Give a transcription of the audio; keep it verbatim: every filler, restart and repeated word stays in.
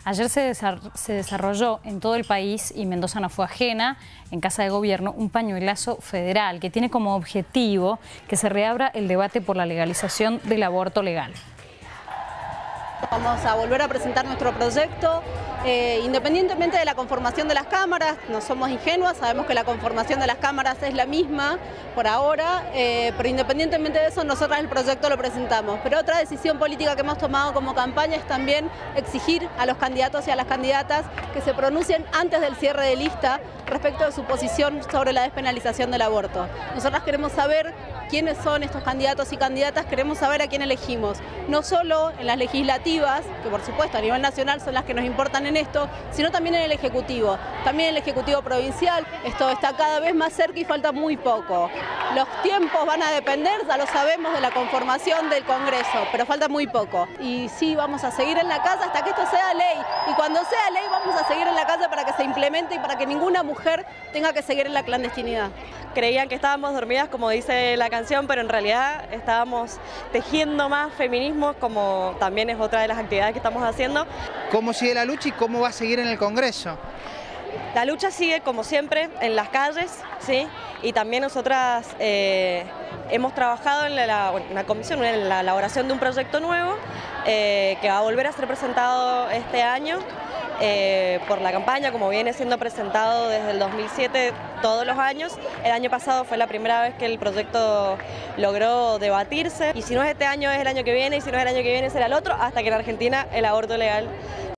Ayer se, desar se desarrolló en todo el país, y Mendoza no fue ajena, en Casa de Gobierno, un pañuelazo federal que tiene como objetivo que se reabra el debate por la legalización del aborto legal. Vamos a volver a presentar nuestro proyecto, eh, independientemente de la conformación de las cámaras. No somos ingenuas, sabemos que la conformación de las cámaras es la misma por ahora, eh, pero independientemente de eso, nosotras el proyecto lo presentamos. Pero otra decisión política que hemos tomado como campaña es también exigir a los candidatos y a las candidatas que se pronuncien antes del cierre de lista respecto de su posición sobre la despenalización del aborto. Nosotras queremos saber quiénes son estos candidatos y candidatas, queremos saber a quién elegimos, no solo en las legislativas, que por supuesto a nivel nacional son las que nos importan en esto, sino también en el Ejecutivo, también en el Ejecutivo Provincial. Esto está cada vez más cerca y falta muy poco. Los tiempos van a depender, ya lo sabemos, de la conformación del Congreso, pero falta muy poco. Y sí, vamos a seguir en la casa hasta que esto sea ley, y cuando sea ley vamos a seguir en la casa para que se implemente y para que ninguna mujer tenga que seguir en la clandestinidad. Creían que estábamos dormidas, como dice la canción, pero en realidad estábamos tejiendo más feminismo, como también es otra de las actividades que estamos haciendo. ¿Cómo sigue la lucha y cómo va a seguir en el Congreso? La lucha sigue, como siempre, en las calles, ¿sí? Y también nosotras eh, hemos trabajado en la, en la comisión, en la elaboración de un proyecto nuevo eh, que va a volver a ser presentado este año. Eh, por la campaña, como viene siendo presentado desde el dos mil siete todos los años. El año pasado fue la primera vez que el proyecto logró debatirse, y si no es este año es el año que viene, y si no es el año que viene será el otro, hasta que en Argentina el aborto legal